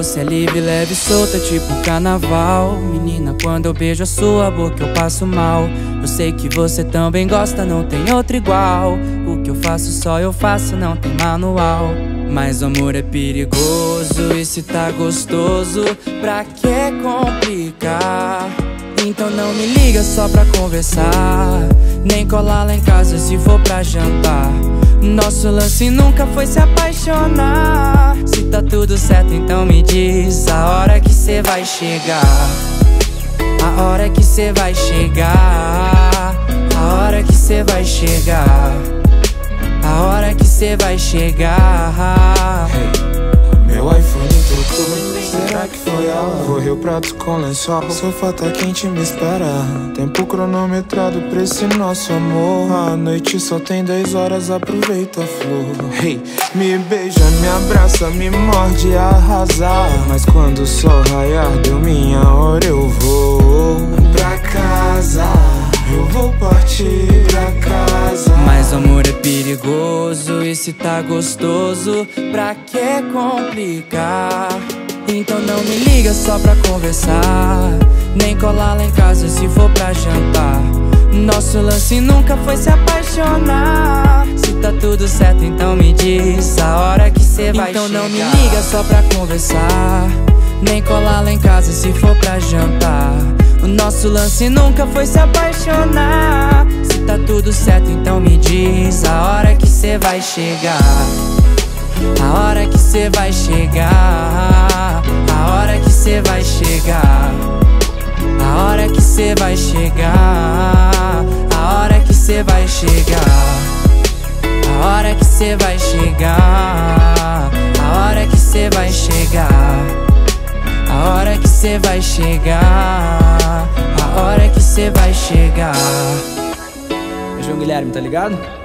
você é livre, leve e solta, tipo carnaval. Menina, quando eu beijo a sua boca eu passo mal. Eu sei que você também gosta, não tem outro igual. O que eu faço só eu faço, não tem manual. Mas o amor é perigoso e se tá gostoso, pra que complicar? Então não me liga só pra conversar, nem colar lá em casa se for pra jantar. Nosso lance nunca foi se apaixonar. Se tá tudo certo então me diz a hora que cê vai chegar. A hora que cê vai chegar. A hora que cê vai chegar. A hora que cê vai chegar. Hey, meu iPhone tocou. Será que foi ela? Corri o prato com lençol. Sofá tá quente, me espera. Tempo cronometrado pra esse nosso amor. A noite só tem 10 horas, aproveita a flor. Hey, me beija, me abraça, me morde, arrasar. Mas quando o sol raiar, deu minha hora, eu vou pra casa. Eu vou partir pra casa. Mas o amor é perigoso e se tá gostoso, pra que complicar? Então não me liga só pra conversar, nem colar lá em casa se for pra jantar. Nosso lance nunca foi se apaixonar. Se tá tudo certo então me diz a hora que cê vai chegar. Então não me liga só pra conversar, nem colar lá em casa se for pra jantar. O nosso lance nunca foi se apaixonar. Se tá tudo certo então me diz a hora que cê vai chegar. A hora que cê vai chegar. A hora que cê vai chegar. A hora que cê vai chegar. A hora que cê vai chegar. A hora que cê vai chegar. A hora que cê vai chegar. A hora que cê vai chegar. A hora que cê vai chegar. É João Guilherme, tá ligado?